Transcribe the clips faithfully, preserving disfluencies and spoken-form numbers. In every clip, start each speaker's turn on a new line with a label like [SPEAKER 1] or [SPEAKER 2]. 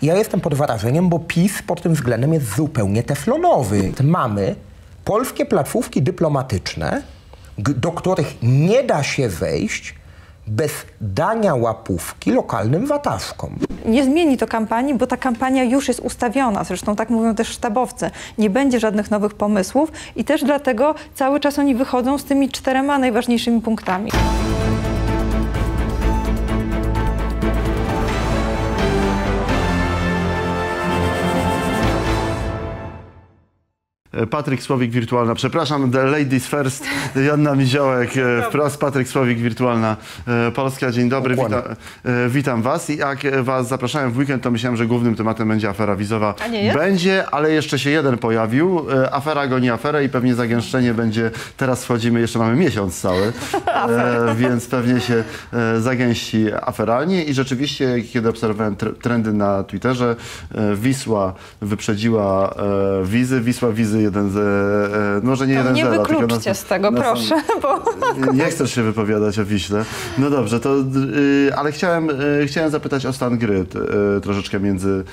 [SPEAKER 1] ja jestem pod wrażeniem, bo PiS pod tym względem jest zupełnie teflonowy. Mamy polskie placówki dyplomatyczne, do których nie da się wejść bez dania łapówki lokalnym wataszkom.
[SPEAKER 2] Nie zmieni to kampanii, bo ta kampania już jest ustawiona. Zresztą tak mówią też sztabowcy. Nie będzie żadnych nowych pomysłów i też dlatego cały czas oni wychodzą z tymi czterema najważniejszymi punktami.
[SPEAKER 3] Patryk Słowik, Wirtualna. Przepraszam, the ladies first. Joanna Miziołek, wprost Patryk Słowik, Wirtualna Polska. Dzień dobry, witam, witam was. I jak was zapraszałem w weekend, to myślałem, że głównym tematem będzie afera wizowa.
[SPEAKER 2] A nie jest?
[SPEAKER 3] Będzie, ale jeszcze się jeden pojawił. Afera goni aferę i pewnie zagęszczenie będzie, teraz wchodzimy, jeszcze mamy miesiąc cały, e, więc pewnie się zagęści aferalnie. I rzeczywiście, kiedy obserwowałem trendy na Twitterze, Wisła wyprzedziła e, wizy, Wisła wizy jeden z, e, może nie
[SPEAKER 2] to
[SPEAKER 3] jeden
[SPEAKER 2] nie
[SPEAKER 3] zero,
[SPEAKER 2] wykluczcie
[SPEAKER 3] na,
[SPEAKER 2] z tego,
[SPEAKER 3] na
[SPEAKER 2] proszę.
[SPEAKER 3] Sam,
[SPEAKER 2] Bo...
[SPEAKER 3] Nie chcesz się wypowiadać o Wiśle. No dobrze, to, y, ale chciałem, y, chciałem zapytać o stan gry y, troszeczkę między y,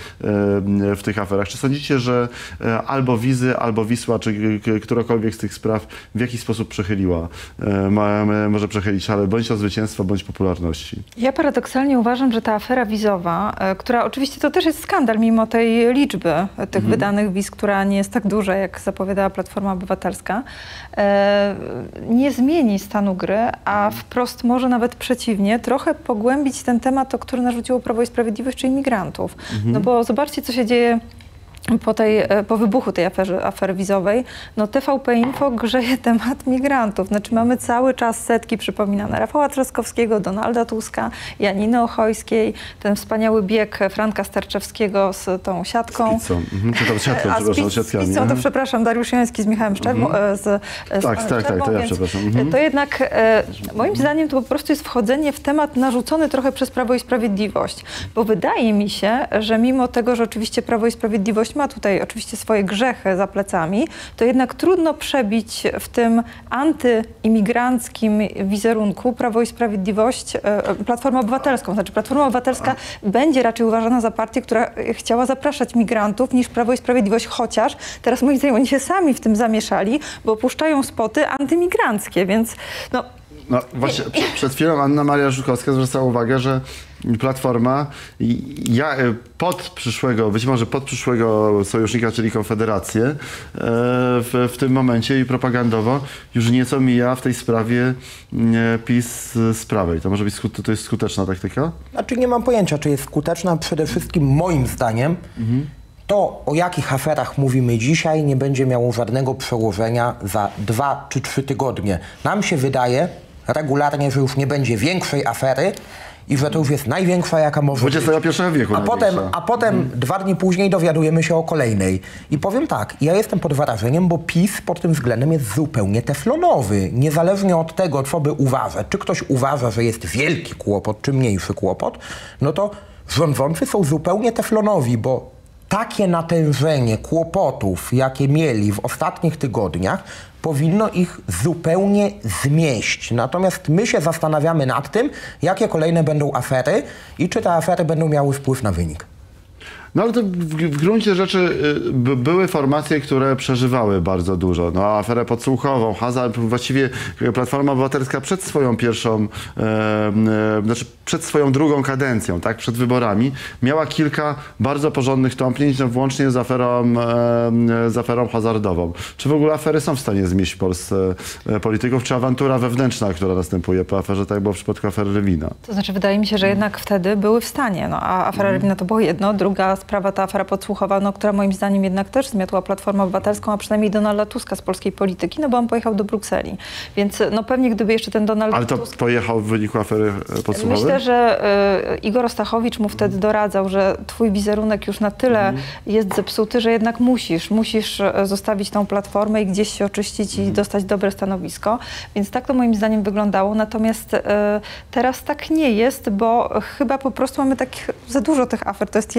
[SPEAKER 3] w tych aferach. Czy sądzicie, że y, albo wizy, albo Wisła, czy y, którakolwiek z tych spraw w jakiś sposób przechyliła, y, ma, może przechylić, ale bądź o zwycięstwa, bądź popularności?
[SPEAKER 2] Ja paradoksalnie uważam, że ta afera wizowa, y, która oczywiście to też jest skandal, mimo tej liczby tych mhm. wydanych wiz, która nie jest tak duża, jak zapowiadała Platforma Obywatelska, e, nie zmieni stanu gry, a wprost może nawet przeciwnie, trochę pogłębić ten temat, o który narzuciło Prawo i Sprawiedliwość, czyli migrantów. Mhm. No bo zobaczcie, co się dzieje po, tej, po wybuchu tej afery, afery wizowej. No T V P Info grzeje temat migrantów. Znaczy mamy cały czas setki, przypominane, Rafała Trzaskowskiego, Donalda Tuska, Janiny Ochojskiej, ten wspaniały bieg Franka Sterczewskiego z tą siatką.
[SPEAKER 3] Z pizzą. Mhm. Czy tam siatką,
[SPEAKER 2] A
[SPEAKER 3] przepraszam,
[SPEAKER 2] z,
[SPEAKER 3] siatkami.
[SPEAKER 2] z pizzą to przepraszam, Dariusz Joński z Michałem Szczerbą. Mhm. Z, z
[SPEAKER 3] tak, tak, tak, to ja przepraszam. Mhm.
[SPEAKER 2] To jednak e, moim zdaniem to po prostu jest wchodzenie w temat narzucony trochę przez Prawo i Sprawiedliwość. Bo wydaje mi się, że mimo tego, że oczywiście Prawo i Sprawiedliwość ma tutaj oczywiście swoje grzechy za plecami, to jednak trudno przebić w tym antyimigranckim wizerunku Prawo i Sprawiedliwość, Platformę Obywatelską. Znaczy Platforma Obywatelska będzie raczej uważana za partię, która chciała zapraszać migrantów, niż Prawo i Sprawiedliwość, chociaż teraz moim zdaniem oni się sami w tym zamieszali, bo opuszczają spoty antymigranckie, więc no...
[SPEAKER 3] No właśnie, przed chwilą Anna Maria Żukowska zwracała uwagę, że Platforma ja, pod przyszłego, być może pod przyszłego sojusznika, czyli Konfederację, w, w tym momencie i propagandowo już nieco mija w tej sprawie PiS z prawej. To może być to jest skuteczna taktyka?
[SPEAKER 1] Znaczy nie mam pojęcia, czy jest skuteczna. Przede wszystkim moim zdaniem mhm. to, o jakich aferach mówimy dzisiaj, nie będzie miało żadnego przełożenia za dwa czy trzy tygodnie. Nam się wydaje regularnie, że już nie będzie większej afery i że to już jest największa, jaka może być.
[SPEAKER 3] dwudziestego pierwszego wieku
[SPEAKER 1] A potem, a potem hmm. dwa dni później dowiadujemy się o kolejnej. I powiem tak, ja jestem pod wrażeniem, bo PiS pod tym względem jest zupełnie teflonowy. Niezależnie od tego, co by uważać, czy ktoś uważa, że jest wielki kłopot, czy mniejszy kłopot, no to rządzący są zupełnie teflonowi, bo takie natężenie kłopotów, jakie mieli w ostatnich tygodniach, powinno ich zupełnie zmieść. Natomiast my się zastanawiamy nad tym, jakie kolejne będą afery i czy te afery będą miały wpływ na wynik.
[SPEAKER 3] No ale to w, w gruncie rzeczy by, były formacje, które przeżywały bardzo dużo. No aferę podsłuchową, hazard, właściwie Platforma Obywatelska przed swoją pierwszą, e, e, znaczy przed swoją drugą kadencją, tak, przed wyborami, miała kilka bardzo porządnych tąpnięć, no, włącznie z aferą, e, z aferą hazardową. Czy w ogóle afery są w stanie zmieść w Polsce e, polityków, czy awantura wewnętrzna, która następuje po aferze, tak było w przypadku afery Rywina?
[SPEAKER 2] To znaczy wydaje mi się, że jednak wtedy były w stanie. No, a afera mm. Rywina to było jedno, druga sprawa, ta afera podsłuchowa, no, która moim zdaniem jednak też zmiotła Platformę Obywatelską, a przynajmniej Donalda Tuska z polskiej polityki, no bo on pojechał do Brukseli. Więc no pewnie gdyby jeszcze ten Donald
[SPEAKER 3] Ale to
[SPEAKER 2] Tusk...
[SPEAKER 3] pojechał w wyniku afery podsłuchowej?
[SPEAKER 2] Myślę, że y, Igor Ostachowicz mu wtedy doradzał, że twój wizerunek już na tyle mm. jest zepsuty, że jednak musisz, musisz zostawić tą platformę i gdzieś się oczyścić mm. i dostać dobre stanowisko. Więc tak to moim zdaniem wyglądało. Natomiast y, teraz tak nie jest, bo chyba po prostu mamy takich za dużo tych afer, to jest jedno,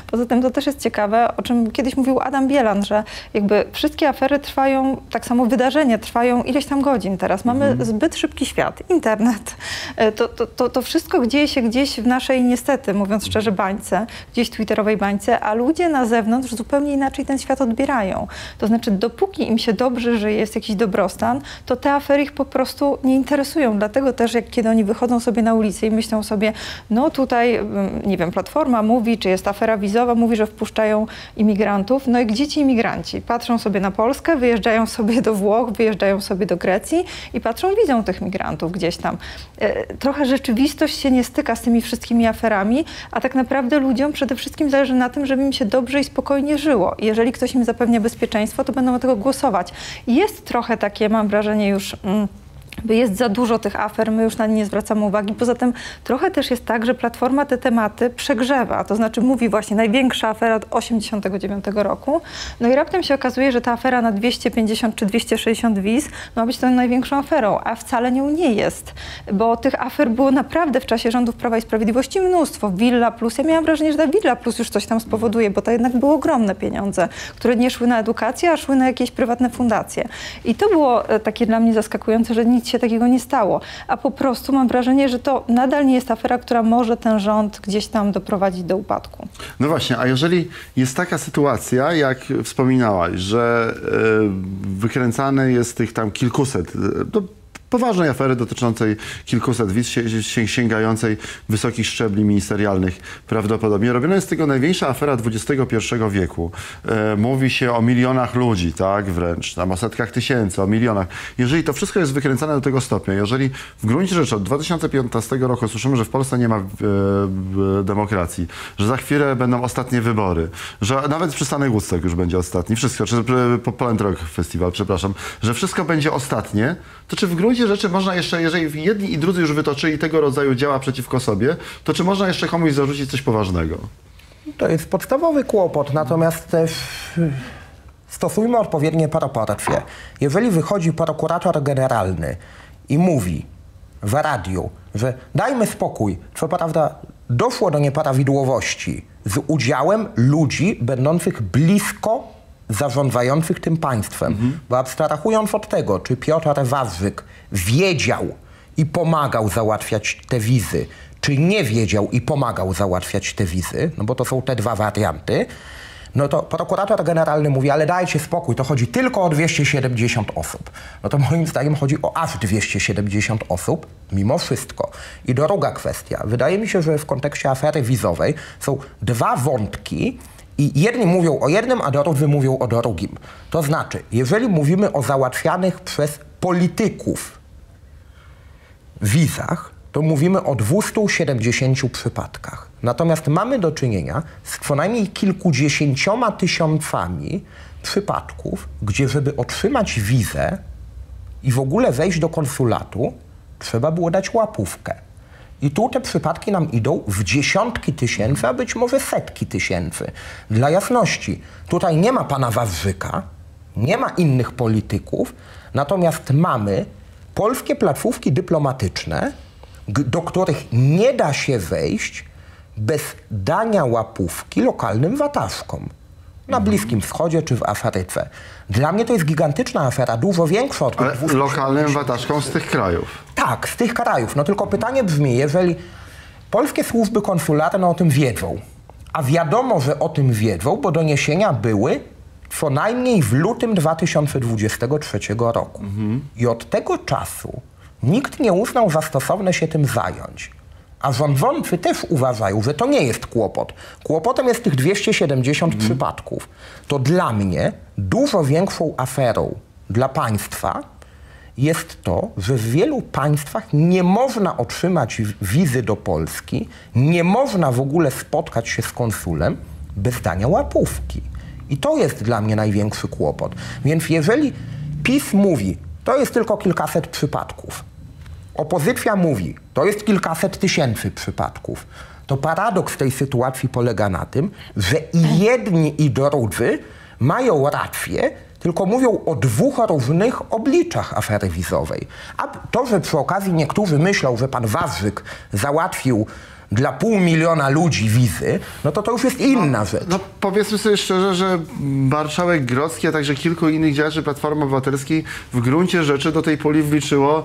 [SPEAKER 2] Poza tym to też jest ciekawe, o czym kiedyś mówił Adam Bielan, że jakby wszystkie afery trwają, tak samo wydarzenia trwają ileś tam godzin teraz. Mamy mhm. zbyt szybki świat, internet. To, to, to, to wszystko dzieje się gdzieś w naszej, niestety, mówiąc szczerze, bańce, gdzieś twitterowej bańce, a ludzie na zewnątrz zupełnie inaczej ten świat odbierają. To znaczy, dopóki im się dobrze żyje, jest jakiś dobrostan, to te afery ich po prostu nie interesują. Dlatego też, jak kiedy oni wychodzą sobie na ulicę i myślą sobie, no tutaj, nie wiem, Platforma mówi, czy jest afera wizowa, mówi, że wpuszczają imigrantów. No i gdzie ci imigranci? Patrzą sobie na Polskę, wyjeżdżają sobie do Włoch, wyjeżdżają sobie do Grecji i patrzą, widzą tych migrantów gdzieś tam. Trochę rzeczywistość się nie styka z tymi wszystkimi aferami, a tak naprawdę ludziom przede wszystkim zależy na tym, żeby im się dobrze i spokojnie żyło. Jeżeli ktoś im zapewnia bezpieczeństwo, to będą o tego głosować. Jest trochę takie, mam wrażenie już... Mm, jest za dużo tych afer, my już na nie nie zwracamy uwagi. Poza tym trochę też jest tak, że Platforma te tematy przegrzewa. To znaczy mówi właśnie największa afera od osiemdziesiątego dziewiątego roku. No i raptem się okazuje, że ta afera na dwieście pięćdziesiąt czy dwieście sześćdziesiąt wiz ma być tą największą aferą, a wcale nią nie jest. Bo tych afer było naprawdę w czasie rządów Prawa i Sprawiedliwości mnóstwo. Villa Plus. Ja miałam wrażenie, że ta Villa Plus już coś tam spowoduje, bo to jednak były ogromne pieniądze, które nie szły na edukację, a szły na jakieś prywatne fundacje. I to było takie dla mnie zaskakujące, że nic się takiego nie stało. A po prostu mam wrażenie, że to nadal nie jest afera, która może ten rząd gdzieś tam doprowadzić do upadku.
[SPEAKER 3] No właśnie, a jeżeli jest taka sytuacja, jak wspominałaś, że yy, wykręcane jest tych tam kilkuset, do poważnej afery dotyczącej kilkuset wiz, sięgającej wysokich szczebli ministerialnych prawdopodobnie. Robiona jest z tego największa afera dwudziestego pierwszego wieku. E, mówi się o milionach ludzi, tak, wręcz, tam o setkach tysięcy, o milionach. Jeżeli to wszystko jest wykręcane do tego stopnia, jeżeli w gruncie rzeczy od dwa tysiące piętnastego roku słyszymy, że w Polsce nie ma e, e, demokracji, że za chwilę będą ostatnie wybory, że nawet przystanek Woodstock już będzie ostatni, wszystko, czy Poland Rock Festival, przepraszam, że wszystko będzie ostatnie, to czy w gruncie rzeczy można jeszcze, jeżeli jedni i drudzy już wytoczyli tego rodzaju działa przeciwko sobie, to czy można jeszcze komuś zarzucić coś poważnego?
[SPEAKER 1] To jest podstawowy kłopot, natomiast też stosujmy odpowiednie proporcje. Jeżeli wychodzi prokurator generalny i mówi w radiu, że dajmy spokój, co prawda doszło do nieprawidłowości z udziałem ludzi będących blisko zarządzających tym państwem. Mhm. Bo abstrahując od tego, czy Piotr Wawrzyk wiedział i pomagał załatwiać te wizy, czy nie wiedział i pomagał załatwiać te wizy, no bo to są te dwa warianty, no to prokurator generalny mówi, ale dajcie spokój, to chodzi tylko o dwieście siedemdziesiąt osób. No to moim zdaniem chodzi o aż dwieście siedemdziesiąt osób, mimo wszystko. I druga kwestia. Wydaje mi się, że w kontekście afery wizowej są dwa wątki, i jedni mówią o jednym, a drudzy mówią o drugim. To znaczy, jeżeli mówimy o załatwianych przez polityków wizach, to mówimy o dwieście siedemdziesięciu przypadkach. Natomiast mamy do czynienia z co najmniej kilkudziesięcioma tysiącami przypadków, gdzie żeby otrzymać wizę i w ogóle wejść do konsulatu, trzeba było dać łapówkę. I tu te przypadki nam idą w dziesiątki tysięcy, a być może setki tysięcy. Dla jasności, tutaj nie ma pana Wawrzyka, nie ma innych polityków, natomiast mamy polskie placówki dyplomatyczne, do których nie da się wejść bez dania łapówki lokalnym wataszkom. Na Bliskim Wschodzie czy w Afryce. Dla mnie to jest gigantyczna afera, dużo większa od
[SPEAKER 3] tych dwóch. Lokalnym wataszkom z tych krajów.
[SPEAKER 1] Tak, z tych krajów. No tylko pytanie brzmi, jeżeli polskie służby konsularne o tym wiedzą, a wiadomo, że o tym wiedzą, bo doniesienia były co najmniej w lutym dwa tysiące dwudziestego trzeciego roku. Mhm. I od tego czasu nikt nie uznał za stosowne się tym zająć. A rządzący też uważają, że to nie jest kłopot. Kłopotem jest tych dwieście siedemdziesiąt mm. przypadków. To dla mnie dużo większą aferą dla państwa jest to, że w wielu państwach nie można otrzymać wizy do Polski, nie można w ogóle spotkać się z konsulem bez dania łapówki. I to jest dla mnie największy kłopot. Więc jeżeli PiS mówi, to jest tylko kilkaset przypadków, opozycja mówi, to jest kilkaset tysięcy przypadków, to paradoks tej sytuacji polega na tym, że i jedni i drudzy mają rację, tylko mówią o dwóch różnych obliczach afery wizowej. A to, że przy okazji niektórzy myślą, że pan Wawrzyk załatwił dla pół miliona ludzi wizy, no to to już jest inna
[SPEAKER 3] no,
[SPEAKER 1] rzecz.
[SPEAKER 3] No powiedzmy sobie szczerze, że marszałek Grodzki, a także kilku innych działaczy Platformy Obywatelskiej w gruncie rzeczy do tej puli wliczyło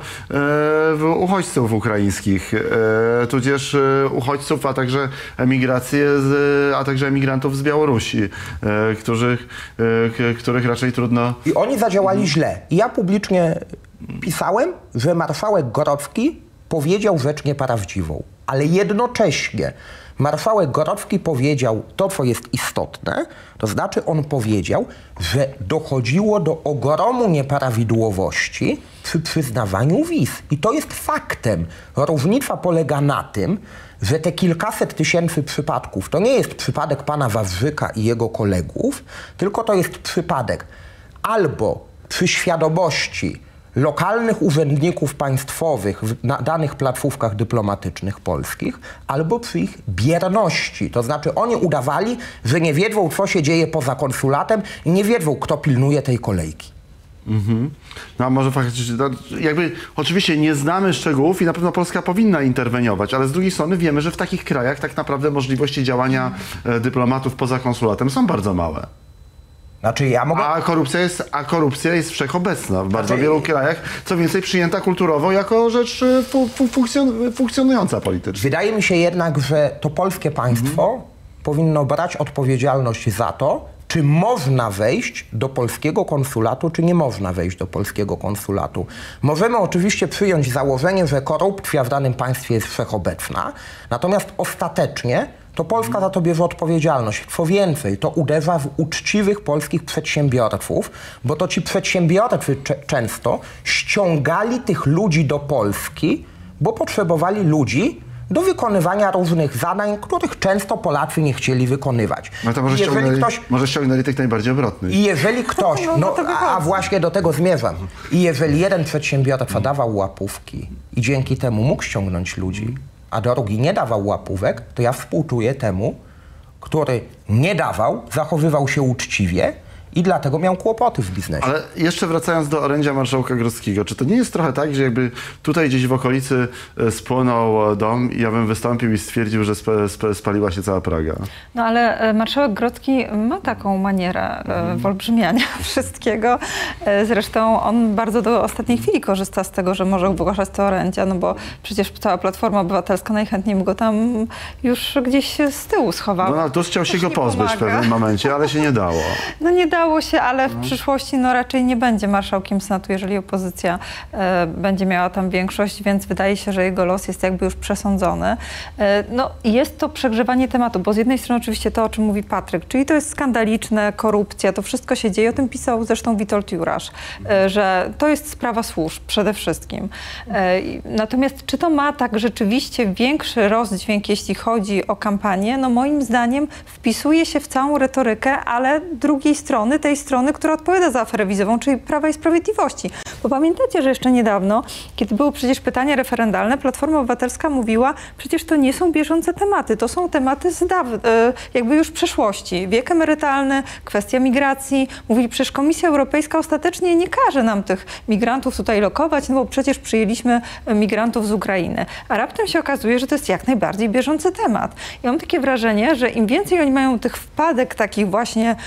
[SPEAKER 3] e, uchodźców ukraińskich, e, tudzież e, uchodźców, a także emigrację, z, a także emigrantów z Białorusi, e, których, e, których raczej trudno...
[SPEAKER 1] I oni zadziałali źle. I ja publicznie pisałem, że marszałek Grodzki powiedział rzecz nieprawdziwą, ale jednocześnie marszałek Grodzki powiedział to, co jest istotne, to znaczy on powiedział, że dochodziło do ogromu nieprawidłowości przy przyznawaniu wiz. I to jest faktem. Różnica polega na tym, że te kilkaset tysięcy przypadków to nie jest przypadek pana Wawrzyka i jego kolegów, tylko to jest przypadek albo przy świadomości lokalnych urzędników państwowych na danych placówkach dyplomatycznych polskich, albo przy ich bierności. To znaczy oni udawali, że nie wiedzą, co się dzieje poza konsulatem i nie wiedzą, kto pilnuje tej kolejki.
[SPEAKER 3] Mhm. No a może faktycznie, no, jakby oczywiście nie znamy szczegółów i na pewno Polska powinna interweniować, ale z drugiej strony wiemy, że w takich krajach tak naprawdę możliwości działania e, dyplomatów poza konsulatem są bardzo małe.
[SPEAKER 1] Znaczy ja mogę...
[SPEAKER 3] A korupcja jest, a korupcja jest wszechobecna w bardzo
[SPEAKER 1] Znaczy...
[SPEAKER 3] wielu krajach, co więcej przyjęta kulturowo jako rzecz fu, fu, funkcjon, funkcjonująca politycznie.
[SPEAKER 1] Wydaje mi się jednak, że to polskie państwo mhm. powinno brać odpowiedzialność za to, czy można wejść do polskiego konsulatu, czy nie można wejść do polskiego konsulatu. Możemy oczywiście przyjąć założenie, że korupcja w danym państwie jest wszechobecna, natomiast ostatecznie to Polska za to bierze odpowiedzialność. Co więcej, to uderza w uczciwych polskich przedsiębiorców, bo to ci przedsiębiorcy często ściągali tych ludzi do Polski, bo potrzebowali ludzi do wykonywania różnych zadań, których często Polacy nie chcieli wykonywać.
[SPEAKER 3] No to może ściągnęli, ktoś, może ściągnęli tych najbardziej obrotnych.
[SPEAKER 1] I jeżeli ktoś, no, a, a właśnie do tego zmierzam, i jeżeli jeden przedsiębiorca dawał łapówki i dzięki temu mógł ściągnąć ludzi, a drugi nie dawał łapówek, to ja współczuję temu, który nie dawał, zachowywał się uczciwie i dlatego miał kłopoty w biznesie.
[SPEAKER 3] Ale jeszcze wracając do orędzia marszałka Grodzkiego, czy to nie jest trochę tak, że jakby tutaj gdzieś w okolicy spłonął dom i ja bym wystąpił i stwierdził, że sp sp spaliła się cała Praga?
[SPEAKER 2] No ale marszałek Grodzki ma taką manierę mhm. wyolbrzymiania wszystkiego. Zresztą on bardzo do ostatniej chwili korzysta z tego, że może wygłaszać te orędzia, no bo przecież cała Platforma Obywatelska najchętniej by go tam już gdzieś z tyłu schowała.
[SPEAKER 3] Donald Tusk chciał się go pozbyć w pewnym momencie, ale się nie dało.
[SPEAKER 2] No nie dało się, ale w przyszłości no, raczej nie będzie marszałkiem Senatu, jeżeli opozycja e, będzie miała tam większość, więc wydaje się, że jego los jest jakby już przesądzony. E, no jest to przegrzewanie tematu, bo z jednej strony oczywiście to, o czym mówi Patryk, czyli to jest skandaliczne, korupcja, to wszystko się dzieje, o tym pisał zresztą Witold Jurasz, e, że to jest sprawa służb przede wszystkim. E, natomiast czy to ma tak rzeczywiście większy rozdźwięk, jeśli chodzi o kampanię? No moim zdaniem wpisuje się w całą retorykę, ale drugiej strony, tej strony, która odpowiada za aferę wizową, czyli Prawa i Sprawiedliwości. Bo pamiętacie, że jeszcze niedawno, kiedy były przecież pytania referendalne, Platforma Obywatelska mówiła, przecież to nie są bieżące tematy, to są tematy z daw jakby już przeszłości. Wiek emerytalny, kwestia migracji. Mówili, przecież Komisja Europejska ostatecznie nie każe nam tych migrantów tutaj lokować, no bo przecież przyjęliśmy migrantów z Ukrainy. A raptem się okazuje, że to jest jak najbardziej bieżący temat. I mam takie wrażenie, że im więcej oni mają tych wpadek takich właśnie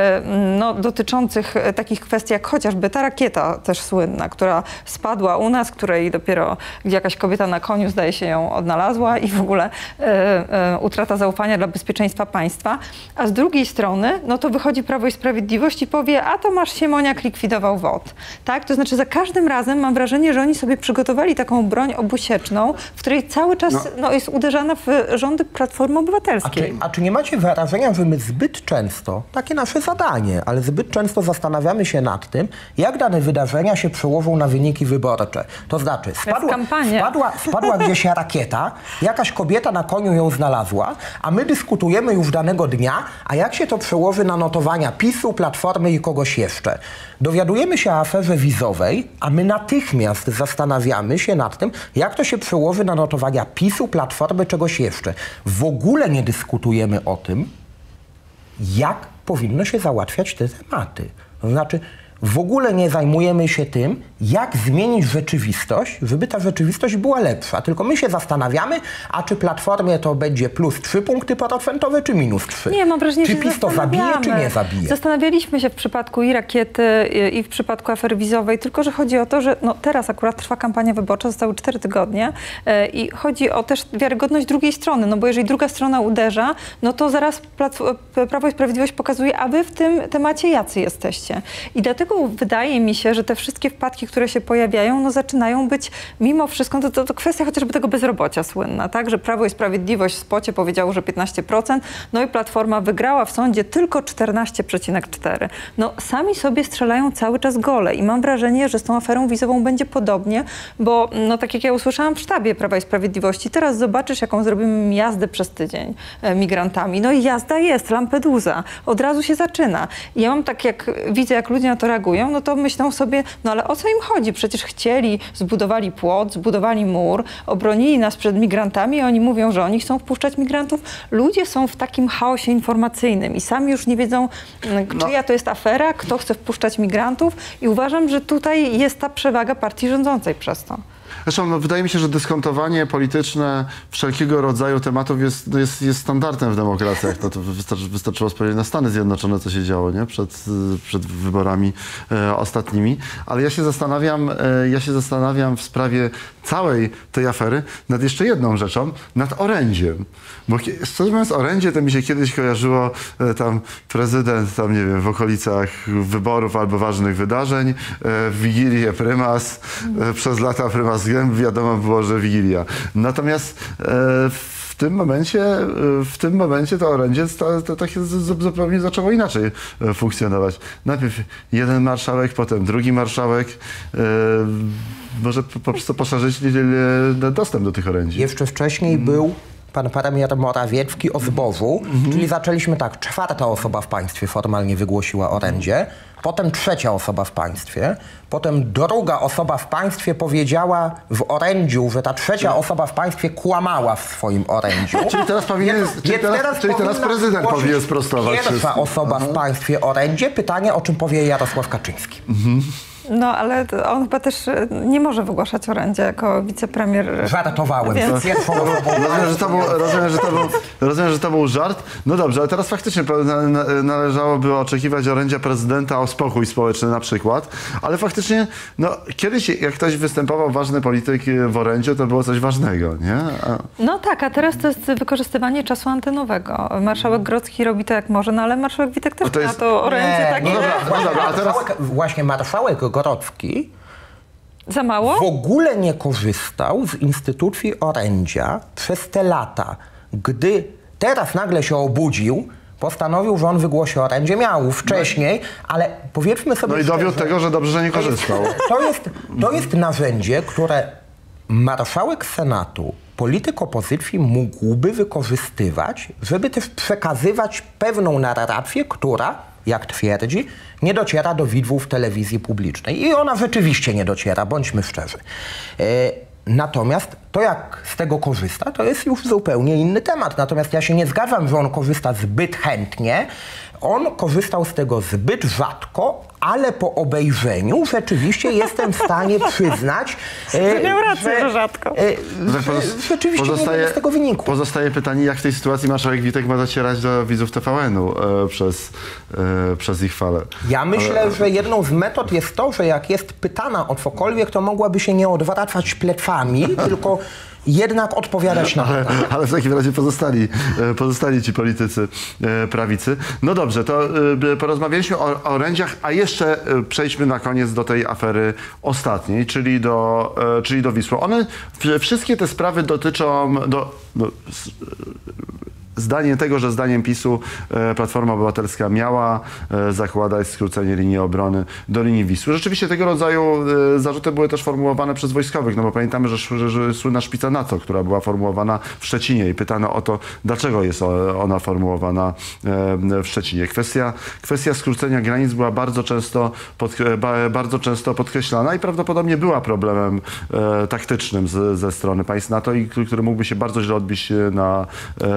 [SPEAKER 2] no, dotyczących takich kwestii, jak chociażby ta rakieta też słynna, która spadła u nas, której dopiero gdzie jakaś kobieta na koniu, zdaje się, ją odnalazła i w ogóle e, e, utrata zaufania dla bezpieczeństwa państwa. A z drugiej strony, no to wychodzi Prawo i Sprawiedliwość i powie, a Tomasz Siemoniak likwidował W O T. Tak? To znaczy za każdym razem mam wrażenie, że oni sobie przygotowali taką broń obusieczną, w której cały czas no. No, jest uderzana w rządy Platformy Obywatelskiej.
[SPEAKER 1] A czy, a czy nie macie wrażenia, że my zbyt często, takie nasze zadanie, ale zbyt często zastanawiamy się nad tym, jak dane wydarzenia się przełożą na wyniki wyborcze. To znaczy, spadła, spadła, spadła gdzieś rakieta, jakaś kobieta na koniu ją znalazła, a my dyskutujemy już danego dnia, a jak się to przełoży na notowania PiSu, Platformy i kogoś jeszcze. Dowiadujemy się o aferze wizowej, a my natychmiast zastanawiamy się nad tym, jak to się przełoży na notowania PiSu, Platformy, czegoś jeszcze. W ogóle nie dyskutujemy o tym, jak powinno się załatwiać te tematy. To znaczy, w ogóle nie zajmujemy się tym, jak zmienić rzeczywistość, żeby ta rzeczywistość była lepsza. Tylko my się zastanawiamy, a czy Platformie to będzie plus trzy punkty procentowe, czy minus trzy?
[SPEAKER 2] Nie, mam wrażenie,
[SPEAKER 1] czy
[SPEAKER 2] że
[SPEAKER 1] PiS to zabije, czy nie zabije?
[SPEAKER 2] Zastanawialiśmy się w przypadku i rakiety, i w przypadku afery wizowej, tylko że chodzi o to, że no, teraz akurat trwa kampania wyborcza, zostały cztery tygodnie yy, i chodzi o też wiarygodność drugiej strony, no bo jeżeli druga strona uderza, no to zaraz Prawo i Sprawiedliwość pokazuje, a wy w tym temacie jacy jesteście. I dlatego wydaje mi się, że te wszystkie wpadki, które się pojawiają, no zaczynają być mimo wszystko, to, to, to kwestia chociażby tego bezrobocia słynna, tak, że Prawo i Sprawiedliwość w spocie powiedziało, że piętnaście procent, no i Platforma wygrała w sądzie tylko czternaście przecinek cztery. No sami sobie strzelają cały czas gole i mam wrażenie, że z tą aferą wizową będzie podobnie, bo no tak jak ja usłyszałam w sztabie Prawa i Sprawiedliwości, teraz zobaczysz, jaką zrobimy jazdę przez tydzień e, migrantami. No i jazda jest, Lampedusa, od razu się zaczyna. I ja mam tak, jak widzę, jak ludzie na to reagują, no to myślą sobie, no ale o co im chodzi? Przecież chcieli, zbudowali płot, zbudowali mur, obronili nas przed migrantami i oni mówią, że oni chcą wpuszczać migrantów. Ludzie są w takim chaosie informacyjnym i sami już nie wiedzą,
[SPEAKER 3] no.
[SPEAKER 2] czyja to jest afera, kto chce wpuszczać migrantów i uważam, że tutaj jest ta przewaga partii rządzącej przez to.
[SPEAKER 3] Zresztą no, wydaje mi się, że dyskontowanie polityczne wszelkiego rodzaju tematów jest, jest, jest standardem w demokracjach. No, to wystarczy, wystarczyło spojrzeć na Stany Zjednoczone, co się działo, nie? Przed, przed wyborami e, ostatnimi. Ale ja się zastanawiam, e, ja się zastanawiam w sprawie całej tej afery nad jeszcze jedną rzeczą, nad orędziem. Bo szczerze mówiąc, orędzie to mi się kiedyś kojarzyło e, tam prezydent, tam nie wiem, w okolicach wyborów albo ważnych wydarzeń, e, w Wigilię prymas, e, przez lata prymas Gęb, wiadomo było, że Wigilia. Natomiast e, w tym momencie, w tym momencie to orędzie to, to, to zupełnie zaczęło inaczej funkcjonować. Najpierw jeden marszałek, potem drugi marszałek. E, może po, po prostu poszerzyć dostęp do tych orędzi.
[SPEAKER 1] Jeszcze wcześniej mm. był pan premier Morawiecki o zbożu, mm-hmm. czyli zaczęliśmy tak, czwarta osoba w państwie formalnie wygłosiła orędzie, potem trzecia osoba w państwie, potem druga osoba w państwie powiedziała w orędziu, że ta trzecia osoba w państwie kłamała w swoim orędziu.
[SPEAKER 3] Czyli teraz powinien,
[SPEAKER 1] Więc,
[SPEAKER 3] czyli teraz,
[SPEAKER 1] teraz,
[SPEAKER 3] czyli teraz prezydent powinien sprostować.
[SPEAKER 1] Pierwsza
[SPEAKER 3] wszystko.
[SPEAKER 1] osoba Aha. w państwie orędzie, pytanie, o czym powie Jarosław Kaczyński.
[SPEAKER 3] Mhm.
[SPEAKER 2] No, ale on chyba też nie może wygłaszać orędzia jako wicepremier.
[SPEAKER 1] Żartowałem. Więc...
[SPEAKER 3] Rozumiem, że to był, rozumiem, że to był, rozumiem, że to był żart. No dobrze, ale teraz faktycznie należałoby oczekiwać orędzia prezydenta o spokój społeczny na przykład, ale faktycznie, no kiedyś jak ktoś występował, ważny polityk w orędziu, to było coś ważnego, nie? A...
[SPEAKER 2] No tak, a teraz to jest wykorzystywanie czasu antenowego. Marszałek Grodzki robi to jak może, no ale marszałek Witek też to jest... ma to orędzie
[SPEAKER 1] nie,
[SPEAKER 2] takie.
[SPEAKER 1] No dobra, no dobra, a teraz... Właśnie marszałek Grodzki
[SPEAKER 2] za mało?
[SPEAKER 1] W ogóle nie korzystał z instytucji orędzia przez te lata. Gdy teraz nagle się obudził, postanowił, że on wygłosi orędzie. Miał wcześniej, ale powiedzmy sobie
[SPEAKER 3] No i dowiódł szczerze, tego, że dobrze, że nie korzystał.
[SPEAKER 1] To jest, to jest narzędzie, które marszałek Senatu, polityk opozycji mógłby wykorzystywać, żeby też przekazywać pewną narrację, która, jak twierdzi, nie dociera do widzów telewizji publicznej. I ona rzeczywiście nie dociera, bądźmy szczerzy. E, natomiast to, jak z tego korzysta, to jest już zupełnie inny temat. Natomiast ja się nie zgadzam, że on korzysta zbyt chętnie. On korzystał z tego zbyt rzadko, ale po obejrzeniu rzeczywiście jestem w stanie przyznać,
[SPEAKER 2] e, miał rację, że, że rzadko. E,
[SPEAKER 1] że rzeczywiście pozostaje, nie z tego wyniku.
[SPEAKER 3] Pozostaje pytanie, jak w tej sytuacji marszałek Witek ma docierać do widzów T V N-u e, przez, e, przez ich falę.
[SPEAKER 1] Ja myślę, ale... że jedną z metod jest to, że jak jest pytana o cokolwiek, to mogłaby się nie odwracać plecami, tylko jednak odpowiadać na to.
[SPEAKER 3] Ale, ale w takim razie pozostali, pozostali ci politycy prawicy. No dobrze, to porozmawialiśmy o, o orędziach, a jeszcze przejdźmy na koniec do tej afery ostatniej, czyli do, czyli do Wisły. One, wszystkie te sprawy dotyczą do, do, zdanie tego, że zdaniem PiSu Platforma Obywatelska miała zakładać skrócenie linii obrony do linii Wisły. Rzeczywiście tego rodzaju zarzuty były też formułowane przez wojskowych, no bo pamiętamy, że, że, że słynna szpica NATO, która była formułowana w Szczecinie i pytano o to, dlaczego jest ona formułowana w Szczecinie. Kwestia, kwestia skrócenia granic była bardzo często, pod, bardzo często podkreślana i prawdopodobnie była problemem taktycznym z, ze strony państw NATO i który mógłby się bardzo źle odbić na sytuacji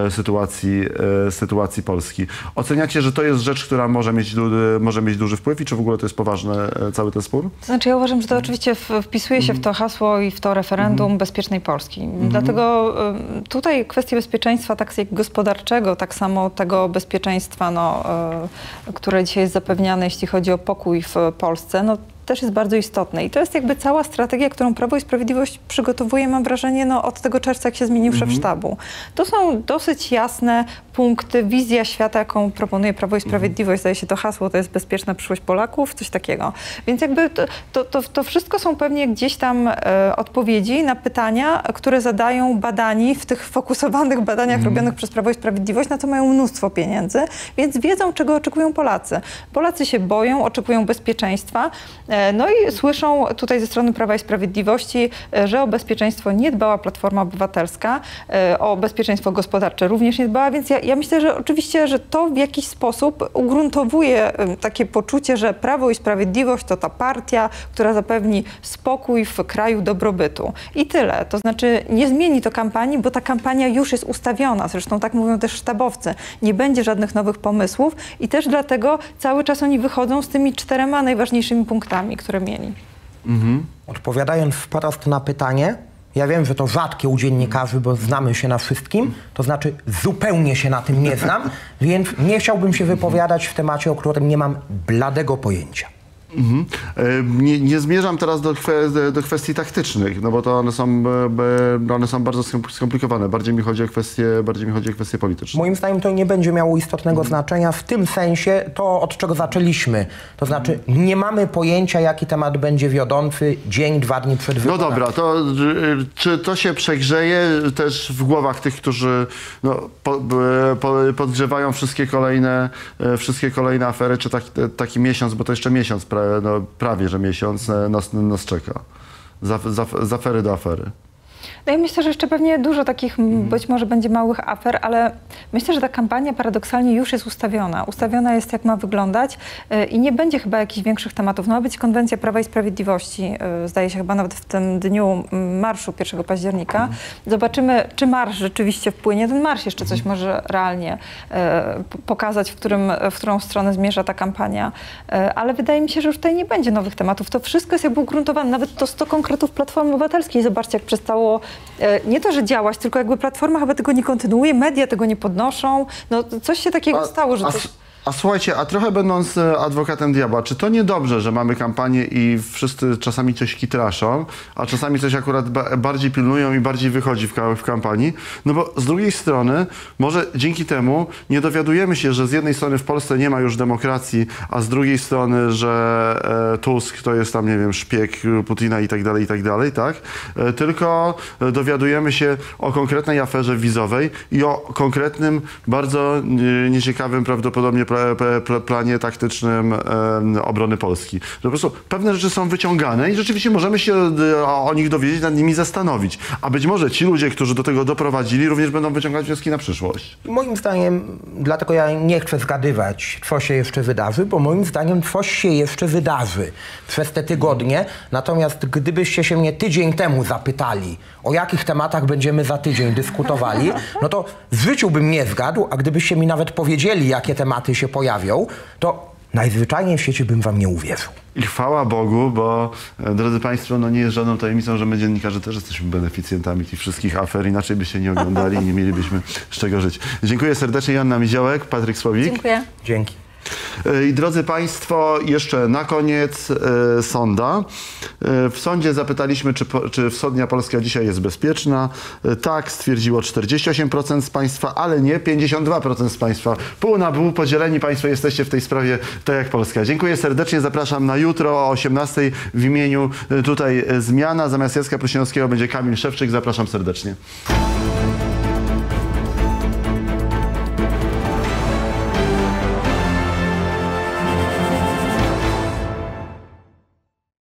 [SPEAKER 3] sytuacji, e, sytuacji Polski. Oceniacie, że to jest rzecz, która może mieć, du może mieć duży wpływ i czy w ogóle to jest poważny e, cały ten spór?
[SPEAKER 2] To znaczy ja uważam, że to oczywiście wpisuje się w to hasło i w to referendum mm. bezpiecznej Polski. Mm. Dlatego y, tutaj kwestie bezpieczeństwa tak jak gospodarczego, tak samo tego bezpieczeństwa, no, y, które dzisiaj jest zapewniane, jeśli chodzi o pokój w Polsce, no, też jest bardzo istotne. I to jest jakby cała strategia, którą Prawo i Sprawiedliwość przygotowuje, mam wrażenie, no, od tego czerwca, jak się zmienił szef sztabu. To są dosyć jasne punkty, wizja świata, jaką proponuje Prawo i Sprawiedliwość. Zdaje się to hasło, to jest bezpieczna przyszłość Polaków, coś takiego. Więc jakby to, to, to, to wszystko są pewnie gdzieś tam e, odpowiedzi na pytania, które zadają badani w tych fokusowanych badaniach mm. robionych przez Prawo i Sprawiedliwość, na to mają mnóstwo pieniędzy, więc wiedzą, czego oczekują Polacy. Polacy się boją, oczekują bezpieczeństwa. No i słyszą tutaj ze strony Prawa i Sprawiedliwości, że o bezpieczeństwo nie dbała Platforma Obywatelska, o bezpieczeństwo gospodarcze również nie dbała, więc ja, ja myślę, że oczywiście, że to w jakiś sposób ugruntowuje takie poczucie, że Prawo i Sprawiedliwość to ta partia, która zapewni spokój w kraju dobrobytu. I tyle. To znaczy nie zmieni to kampanii, bo ta kampania już jest ustawiona. Zresztą tak mówią też sztabowcy. Nie będzie żadnych nowych pomysłów i też dlatego cały czas oni wychodzą z tymi czterema najważniejszymi punktami, które mieli.
[SPEAKER 1] Mhm. Odpowiadając wprost na pytanie, ja wiem, że to rzadkie u dziennikarzy, bo znamy się na wszystkim, to znaczy zupełnie się na tym nie znam, więc nie chciałbym się wypowiadać w temacie, o którym nie mam bladego pojęcia.
[SPEAKER 3] Mhm. Nie, nie zmierzam teraz do, kwe, do kwestii taktycznych, no bo to one są, one są bardzo skomplikowane. Bardziej mi chodzi o kwestie, bardziej mi chodzi o kwestie polityczne.
[SPEAKER 1] Moim zdaniem to nie będzie miało istotnego znaczenia w tym sensie to, od czego zaczęliśmy. To znaczy nie mamy pojęcia, jaki temat będzie wiodący dzień, dwa dni przed wyborami.
[SPEAKER 3] No dobra, to czy to się przegrzeje też w głowach tych, którzy no, po, po, podgrzewają wszystkie kolejne, wszystkie kolejne afery, czy taki, taki miesiąc, bo to jeszcze miesiąc pra, no, prawie, że miesiąc nas, nas czeka. Z, z, z afery do afery.
[SPEAKER 2] No ja myślę, że jeszcze pewnie dużo takich mm. być może będzie małych afer, ale myślę, że ta kampania paradoksalnie już jest ustawiona. Ustawiona jest, jak ma wyglądać yy, i nie będzie chyba jakichś większych tematów. No, ma być konwencja Prawa i Sprawiedliwości, yy, zdaje się chyba nawet w tym dniu marszu pierwszego października. Mm. Zobaczymy, czy marsz rzeczywiście wpłynie. Ten marsz jeszcze coś może realnie yy, pokazać, w, którym, w którą stronę zmierza ta kampania. Yy, ale wydaje mi się, że już tutaj nie będzie nowych tematów. To wszystko jest jakby ugruntowane. Nawet to sto konkretów Platformy Obywatelskiej. Zobaczcie, jak przestało nie to, że działać, tylko jakby Platforma chyba tego nie kontynuuje, media tego nie podnoszą. No coś się takiego
[SPEAKER 3] a,
[SPEAKER 2] stało, że
[SPEAKER 3] a,
[SPEAKER 2] coś...
[SPEAKER 3] A słuchajcie, a trochę będąc adwokatem diabła, czy to niedobrze, że mamy kampanię i wszyscy czasami coś kitraszą, a czasami coś akurat ba bardziej pilnują i bardziej wychodzi w, ka w kampanii? No bo z drugiej strony może dzięki temu nie dowiadujemy się, że z jednej strony w Polsce nie ma już demokracji, a z drugiej strony, że e, Tusk to jest tam, nie wiem, szpieg Putina i tak dalej, i tak dalej, tak? E, tylko dowiadujemy się o konkretnej aferze wizowej i o konkretnym, bardzo e, nieciekawym prawdopodobnie planie taktycznym e, obrony Polski. Że po prostu pewne rzeczy są wyciągane i rzeczywiście możemy się o, o nich dowiedzieć, nad nimi zastanowić. A być może ci ludzie, którzy do tego doprowadzili, również będą wyciągać wnioski na przyszłość.
[SPEAKER 1] Moim zdaniem, dlatego ja nie chcę zgadywać, co się jeszcze wydarzy, bo moim zdaniem coś się jeszcze wydarzy przez te tygodnie. Natomiast gdybyście się mnie tydzień temu zapytali, o jakich tematach będziemy za tydzień dyskutowali, no to w życiu bym nie zgadł, a gdybyście mi nawet powiedzieli, jakie tematy się pojawią, to najzwyczajniej w świecie bym wam nie uwierzył.
[SPEAKER 3] I chwała Bogu, bo drodzy Państwo, no nie jest żadną tajemnicą, że my dziennikarze też jesteśmy beneficjentami tych wszystkich afer, inaczej byście nie oglądali i nie mielibyśmy z czego żyć. Dziękuję serdecznie. Joanna Miziołek, Patryk Słowik.
[SPEAKER 2] Dziękuję.
[SPEAKER 1] Dzięki.
[SPEAKER 3] I drodzy Państwo, jeszcze na koniec e, sonda. E, w sądzie zapytaliśmy, czy, po, czy wschodnia Polska dzisiaj jest bezpieczna. E, tak, stwierdziło czterdzieści osiem procent z Państwa, ale nie pięćdziesiąt dwa procent z Państwa. Pół na pół podzieleni Państwo jesteście w tej sprawie, tak jak Polska. Dziękuję serdecznie, zapraszam na jutro o osiemnastej w imieniu e, tutaj e, Zmiana. Zamiast Jacka Prusińskiego będzie Kamil Szewczyk. Zapraszam serdecznie.